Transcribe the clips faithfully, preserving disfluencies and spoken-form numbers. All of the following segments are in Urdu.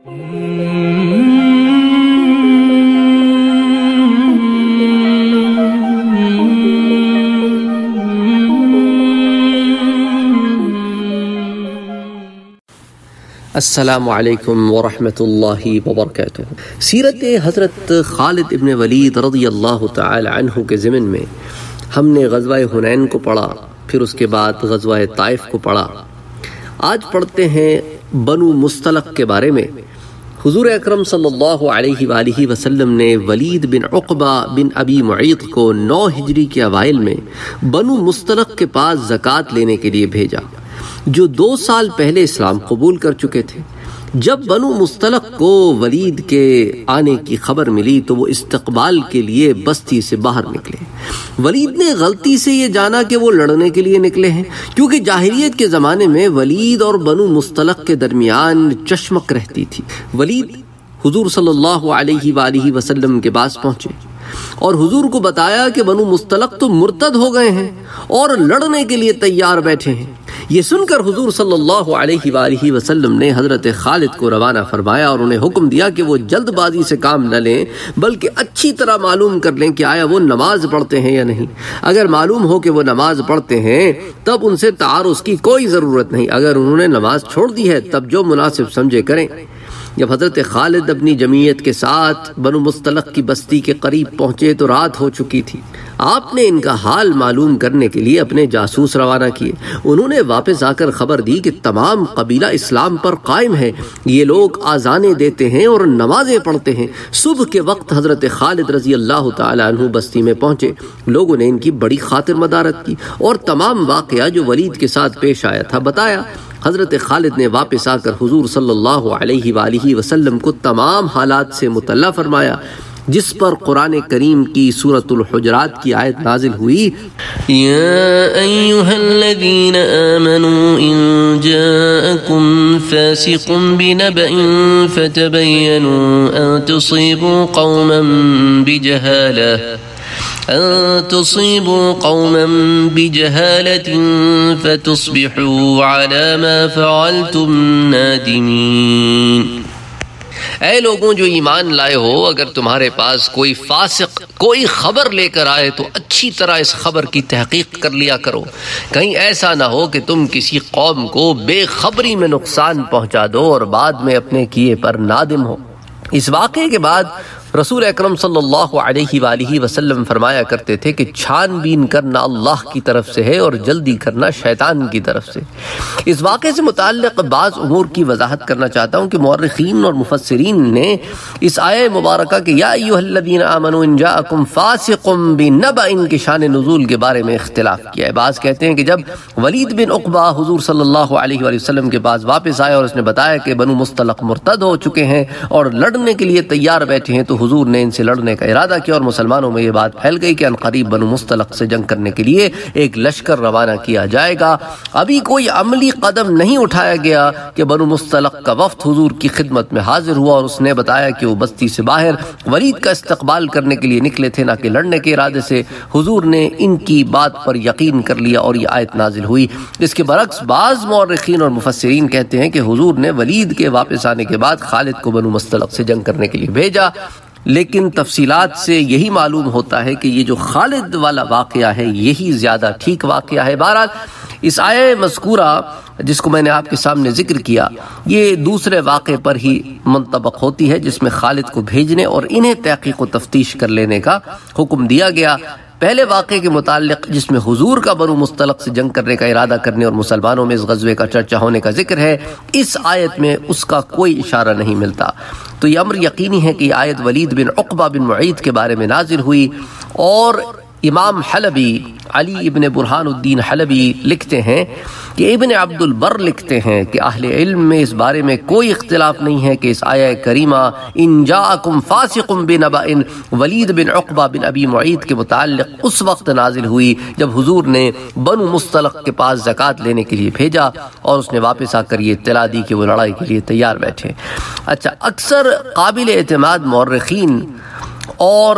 السلام علیکم ورحمۃ اللہ وبرکاتہ۔ سیرت حضرت خالد ابن ولید رضی اللہ تعالی عنہ کے ضمن میں ہم نے غزوہ حنین کو پڑھا، پھر اس کے بعد غزوہ طائف کو پڑھا۔ آج پڑھتے ہیں بنو مستلق کے بارے میں۔ حضور اکرم صلی اللہ علیہ وآلہ وسلم نے ولید بن عقبہ بن ابی معیط کو نو ہجری کے اوائل میں بنو مستلق کے پاس زکوٰۃ لینے کے لیے بھیجا، جو دو سال پہلے اسلام قبول کر چکے تھے۔ جب بنو مستلق کو ولید کے آنے کی خبر ملی تو وہ استقبال کے لیے بستی سے باہر نکلے۔ ولید نے غلطی سے یہ جانا کہ وہ لڑنے کے لیے نکلے ہیں، کیونکہ جاہلیت کے زمانے میں ولید اور بنو مستلق کے درمیان چشمک رہتی تھی۔ ولید حضور صلی اللہ علیہ وآلہ وسلم کے پاس پہنچے اور حضور کو بتایا کہ بنو مستلق تو مرتد ہو گئے ہیں اور لڑنے کے لیے تیار بیٹھے ہیں۔ یہ سن کر حضور صلی اللہ علیہ وآلہ وسلم نے حضرت خالد کو روانہ فرمایا اور انہیں حکم دیا کہ وہ جلد بازی سے کام نہ لیں، بلکہ اچھی طرح معلوم کر لیں کہ آیا وہ نماز پڑھتے ہیں یا نہیں۔ اگر معلوم ہو کہ وہ نماز پڑھتے ہیں تب ان سے تعارض کی کوئی ضرورت نہیں، اگر انہوں نے نماز چھوڑ دی ہے تب جو مناسب سمجھے کریں۔ جب حضرت خالد اپنی جمعیت کے ساتھ بنو مستلق کی بستی کے قریب پہنچے تو رات ہو چکی تھی۔ آپ نے ان کا حال معلوم کرنے کے لیے اپنے جاسوس روانہ کیے۔ انہوں نے واپس آ کر خبر دی کہ تمام قبیلہ اسلام پر قائم ہے، یہ لوگ آذانیں دیتے ہیں اور نمازیں پڑھتے ہیں۔ صبح کے وقت حضرت خالد رضی اللہ تعالی عنہ بستی میں پہنچے۔ لوگوں نے ان کی بڑی خاطر مدارت کی اور تمام واقعہ جو ولید کے ساتھ پیش آیا تھا بتایا۔ حضرت خالد نے واپس آ کر حضور صلی اللہ علیہ وآلہ وسلم کو تمام حالات سے مطلع فرمایا، جس پر قرآن کریم کی سورۃ الحجرات کی آیت نازل ہوئی۔ یا ایہا الذین آمنوا ان جاءکم فاسق بنبأ فتبینوا ان تصیبوا قوما بجہالہ أن تصيبوا قوما بجهالة فتصبحوا على ما فعلتم نادمين۔ اے لوگوں جو ایمان لائے ہو، اگر تمہارے پاس کوئی فاسق کوئی خبر لے کر آئے تو اچھی طرح اس خبر کی تحقیق کر لیا کرو، کہیں ایسا نہ ہو کہ تم کسی قوم کو بے خبری میں نقصان پہنچا دو اور بعد میں اپنے کیے پر نادم ہو۔ اس واقعے کے بعد رسول اکرم صلی اللہ علیہ وآلہ وسلم فرمایا کرتے تھے کہ چھان بین کرنا اللہ کی طرف سے ہے اور جلدی کرنا شیطان کی طرف سے۔ اس واقعے سے متعلق بعض امور کی وضاحت کرنا چاہتا ہوں کہ مورخین اور مفسرین نے اس آیہ مبارکہ کہ یا ایھا الذین آمنوا ان جاءکم فاسق بنبأ کی شان نزول کے بارے میں اختلاف کیا ہے۔ بعض کہتے ہیں کہ جب ولید بن عقبہ حضور صلی اللہ علیہ وآلہ وسلم کے پاس واپس آئے اور اس نے بتایا کہ بنو مستلق مرتد ہو چکے ہیں اور لڑنے کے لیے تیار بیٹھے ہیں تو حضور نے ان سے لڑنے کا ارادہ کیا اور مسلمانوں میں یہ بات پھیل گئی کہ ان قریب بنو مستلق سے جنگ کرنے کے لیے ایک لشکر روانہ کیا جائے گا۔ ابھی کوئی عملی قدم نہیں اٹھایا گیا کہ بنو مستلق کا وفد حضور کی خدمت میں حاضر ہوا اور اس نے بتایا کہ وہ بستی سے باہر ولید کا استقبال کرنے کے لیے نکلے تھے، نہ کہ لڑنے کے ارادے سے۔ حضور نے ان کی بات پر یقین کر لیا اور یہ آیت نازل ہوئی۔ اس کے برعکس بعض مورخین اور مفسرین کہتے ہیں کہ حضور نے ولید کے واپس آنے کے بعد خالد کو بنو مستلق سے جنگ کرنے کے لیے بھیجا، لیکن تفصیلات سے یہی معلوم ہوتا ہے کہ یہ جو خالد والا واقعہ ہے یہی زیادہ ٹھیک واقعہ ہے۔ بہرحال اس آیہ مذکورہ جس کو میں نے آپ کے سامنے ذکر کیا یہ دوسرے واقعے پر ہی منطبق ہوتی ہے، جس میں خالد کو بھیجنے اور انہیں تحقیق و تفتیش کر لینے کا حکم دیا گیا۔ پہلے واقعے کے متعلق جس میں حضور کا بنو مستلق سے جنگ کرنے کا ارادہ کرنے اور مسلمانوں میں اس غزوے کا چرچا ہونے کا ذکر ہے، اس آیت میں اس کا کوئی اشارہ نہیں ملتا۔ تو یہ امر یقینی ہے کہ یہ آیت ولید بن عقبہ بن معیط کے بارے میں نازل ہوئی۔ اور امام حلبی علی ابن برہان الدین حلبی لکھتے ہیں کہ ابن عبد البر لکھتے ہیں کہ اہل علم میں اس بارے میں کوئی اختلاف نہیں ہے کہ اس آیہ کریمہ ان جاءکم فاسق بنبأ ولید بن عقبہ بن ابی معیط کے متعلق اس وقت نازل ہوئی جب حضور نے بنو مستلق کے پاس زکوٰۃ لینے کے لیے بھیجا اور اس نے واپس آ کر یہ اطلاع دی کہ وہ لڑائی کے لیے تیار بیٹھے۔ اچھا، اکثر قابل اعتماد مورخین اور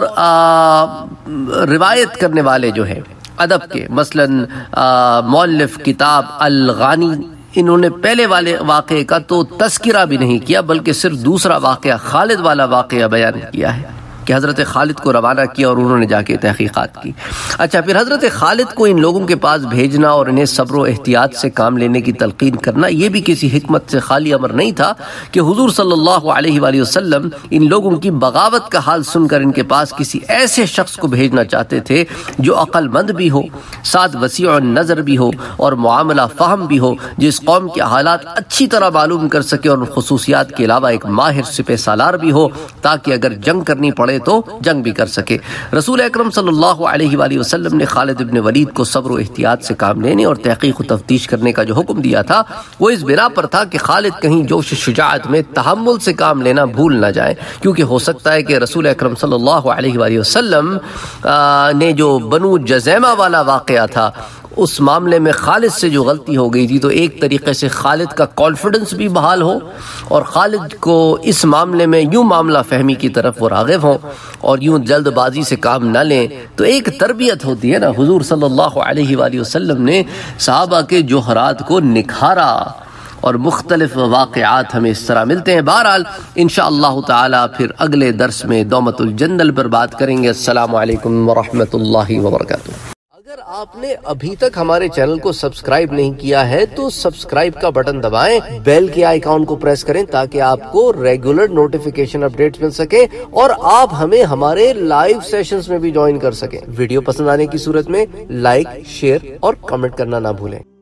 روایت کرنے والے جو ہیں ادب کے، مثلا مؤلف کتاب الغانی انہوں نے پہلے والے واقعے کا تو تذکرہ بھی نہیں کیا بلکہ صرف دوسرا واقعہ خالد والا واقعہ بیان کیا ہے کہ حضرت خالد کو روانہ کیا اور انہوں نے جا کے تحقیقات کی۔ اچھا، پھر حضرت خالد کو ان لوگوں کے پاس بھیجنا اور انہیں صبر و احتیاط سے کام لینے کی تلقین کرنا یہ بھی کسی حکمت سے خالی امر نہیں تھا کہ حضور صلی اللہ علیہ وآلہ وسلم ان لوگوں کی بغاوت کا حال سن کر ان کے پاس کسی ایسے شخص کو بھیجنا چاہتے تھے جو عقل مند بھی ہو، ساتھ وسیع النظر بھی ہو اور معاملہ فہم بھی ہو، جس قوم کے حالات اچھی طرح معلوم کر سکے اور خصوصیات کے علاوہ ایک ماہر سپہ سالار بھی ہو تاکہ اگر جنگ کرنی پڑے تو جنگ بھی کر سکے۔ رسول اکرم صلی اللہ علیہ وآلہ وسلم نے خالد ابن ولید کو صبر و احتیاط سے کام لینے اور تحقیق و تفتیش کرنے کا جو حکم دیا تھا وہ اس بنا پر تھا کہ خالد کہیں جوش شجاعت میں تحمل سے کام لینا بھول نہ جائیں، کیونکہ ہو سکتا ہے کہ رسول اکرم صلی اللہ علیہ وآلہ وسلم نے جو بنو جزیمہ والا واقعہ تھا اس معاملے میں خالد سے جو غلطی ہو گئی تھی تو ایک طریقے سے خالد کا کانفیڈنس بھی بحال ہو اور خالد کو اس معاملے میں یوں معاملہ فہمی کی طرف وہ راغب ہوں اور یوں جلد بازی سے کام نہ لیں۔ تو ایک تربیت ہوتی ہے نا، حضور صلی اللہ علیہ وآلہ وسلم نے صحابہ کے جوہرات کو نکھارا اور مختلف واقعات ہمیں اس طرح ملتے ہیں۔ بہرحال انشاءاللہ تعالی پھر اگلے درس میں دومت الجندل پر بات کریں گے۔ السلام علیکم ورحمۃ اللہ وبرکاتہ۔ اگر آپ نے ابھی تک ہمارے چینل کو سبسکرائب نہیں کیا ہے تو سبسکرائب کا بٹن دبائیں، بیل کے آئیکن کو پریس کریں تاکہ آپ کو ریگولر نوٹیفیکیشن اپڈیٹس مل سکے اور آپ ہمیں ہمارے لائیو سیشنز میں بھی جوائن کر سکیں۔ ویڈیو پسند آنے کی صورت میں لائک، شیئر اور کمنٹ کرنا نہ بھولیں۔